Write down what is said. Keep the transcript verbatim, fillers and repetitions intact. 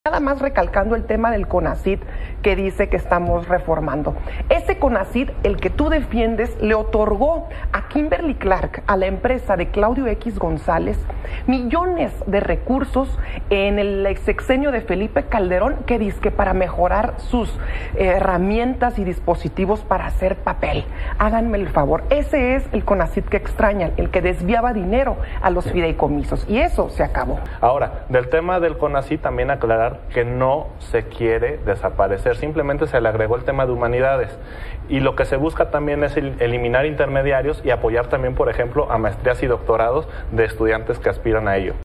Nada más recalcando el tema del CONACYT que dice que estamos reformando. Ese CONACYT, el que tú defiendes, le otorgó a Kimberly Clark, a la empresa de Claudio X González, millones de recursos en el sexenio de Felipe Calderón, que dice para mejorar sus eh, herramientas y dispositivos para hacer papel. Háganme el favor, ese es el CONACYT que extrañan, el que desviaba dinero a los fideicomisos, y eso se acabó. Ahora, del tema del CONACYT también aclarar que no se quiere desaparecer, simplemente se le agregó el tema de humanidades, y lo que se busca también es el, eliminar intermediarios y apoyar también, por ejemplo, a maestrías y doctorados de estudiantes que aspiran a ello.